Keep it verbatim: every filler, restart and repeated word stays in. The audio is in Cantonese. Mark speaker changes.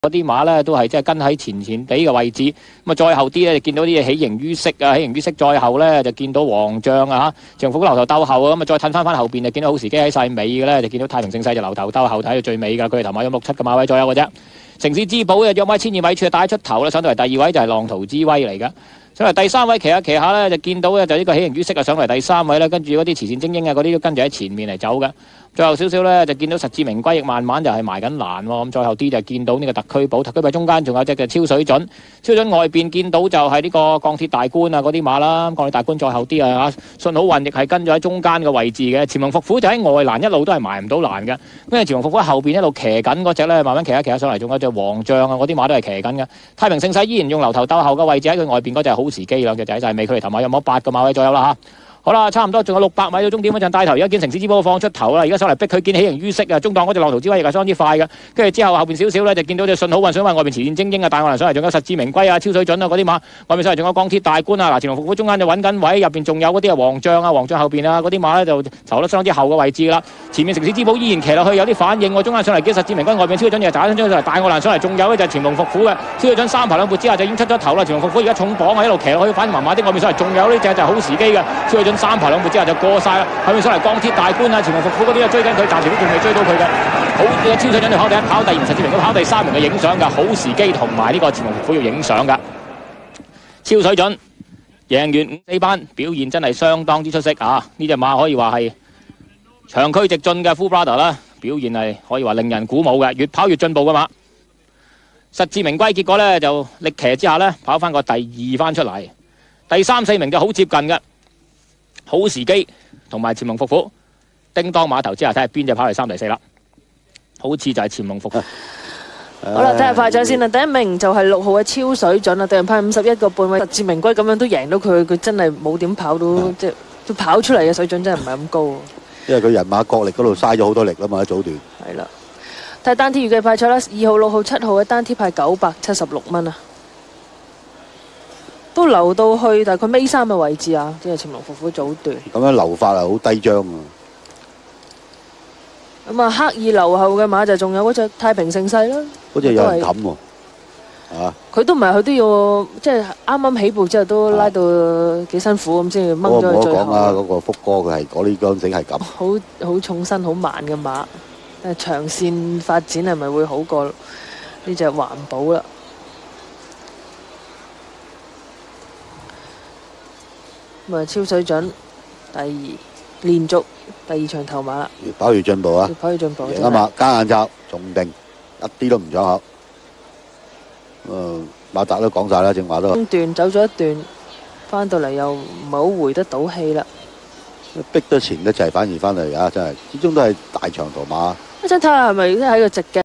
Speaker 1: 嗰啲馬咧都係即係跟喺前前地嘅位置，咁啊再後啲咧就見到啲起形於色啊，起形於色再後咧就見到黃將啊嚇，長服流頭鬥後啊，咁啊再褪翻翻後邊就見到好時機喺晒尾嘅咧，就見到太平盛世就流頭鬥後睇到最尾㗎，佢哋頭馬有六七個馬位左右嘅啫。城市之寶嘅約米千二米處帶出頭啦，上到嚟第二位就係浪途之威嚟㗎。上嚟第三位騎下騎下咧，就見到咧就呢個起形於色啊，上嚟第三位咧，跟住嗰啲慈善精英啊嗰啲都跟住喺前面嚟走嘅。最後少少咧就見到實至名歸，亦慢慢就係埋緊欄喎。咁再後啲就見到呢個特區寶，特區寶中間仲有隻嘅超水準，超水準外邊見到就係呢個鋼鐵大官啊嗰啲馬啦，鋼鐵大官再後啲啊嚇，信好運亦係跟咗喺中間嘅位置嘅。潛龍伏虎就喺外欄一路都係埋唔到欄嘅，因為潛龍伏虎喺後邊一路騎緊嗰隻咧，慢慢騎下騎下上嚟，仲有隻黃將啊嗰啲馬都係騎緊嘅。太平盛世依然用流頭鬥後嘅位置喺佢外邊嗰隻好時機兩隻仔就係尾，佢哋頭馬有冇八個馬位左右啦嚇。好啦，差唔多仲有六百米到終點嗰陣帶頭，而家見城市之寶放出頭啦，而家上嚟逼佢見起形於色啊，中檔嗰隻浪途之威亦係相當之快嘅，跟住之後後邊少少咧就見到隻信好運，想話外邊慈善精英啊，帶我嚟上嚟，仲有實至名歸啊、超水準啊嗰啲馬，外邊上嚟仲有鋼鐵大官啊，嗱，潛龍伏虎中間就揾緊位，入邊仲有嗰啲啊黃將啊，黃將後邊啊嗰啲馬咧就投得相當之後嘅位置啦，前面城市之寶依然騎落去有啲反應喎，中間上嚟見實至名歸，外邊超水準又打緊張上嚟帶我嚟上嚟，仲有咧就係潛龍伏虎嘅超水準三排兩撥之下就已經出咗頭啦，潛龍伏虎而家重磅啊，一路騎落去反而麻麻啲，外邊上嚟仲有呢隻就係好時機嘅超水準三排兩撥之下就過晒啦，後面上嚟鋼鐵大官啊、潛龍伏虎嗰啲啊追緊佢，暫時都仲未追到佢嘅。好嘅超水準就跑第一，跑第二，實至名歸跑第三名嘅影相㗎，好時機同埋呢個潛龍伏虎要影相㗎。超水準贏完五四班，表現真係相當之出色啊！呢隻馬可以話係長驅直進嘅 Full Brother 啦，表現係可以話令人鼓舞嘅，越跑越進步㗎馬。實至名歸，結果呢就力騎之下呢，跑翻個第二翻出嚟，第三四名就好接近嘅。好時機同埋潛龍伏虎，叮當碼頭之下睇下邊隻跑嚟三第四啦。好似就係潛龍伏虎。
Speaker 2: 好啦，睇下快獎先啦。第一名就係六號嘅超水準啦，對人派五十一個半位，實至名歸咁樣都贏到佢，佢真係冇點跑到，即係都跑出嚟嘅水準真係唔係咁高。
Speaker 3: 因為佢人馬角力嗰度嘥咗好多力啦嘛，喺早段。係
Speaker 2: 啦，睇下單貼預計派彩啦，二號、六號、七號嘅單貼派九百七十六蚊啊。都留到去大概尾三嘅位置啊，即係潛龍伏虎早段。
Speaker 3: 咁樣留法係好低張啊！
Speaker 2: 咁啊，刻意留後嘅馬就仲有嗰隻太平盛世啦。
Speaker 3: 嗰隻有人冚喎，啊！
Speaker 2: 佢都唔係，佢都要即係啱啱起步之後都拉到幾辛苦咁先至掹咗去最後。我講啊，嗰個福哥佢係嗰啲鋼繩係咁。好好重身好慢嘅馬，誒長線發展係咪會好過呢隻環保啦？咁啊，超水準第二連續第二場頭馬啦，
Speaker 3: 越跑越進步啊！
Speaker 2: 越跑越進步，
Speaker 3: 贏啊嘛，加眼罩仲定，一啲都唔搶口。誒，馬達都講晒啦，正話都。中
Speaker 2: 段走咗一段，翻到嚟又唔係好回得到氣啦。
Speaker 3: 逼得前得滯，反而翻嚟啊！真係，始終都係大長途馬。
Speaker 2: 一陣睇下係咪即係喺個直嘅。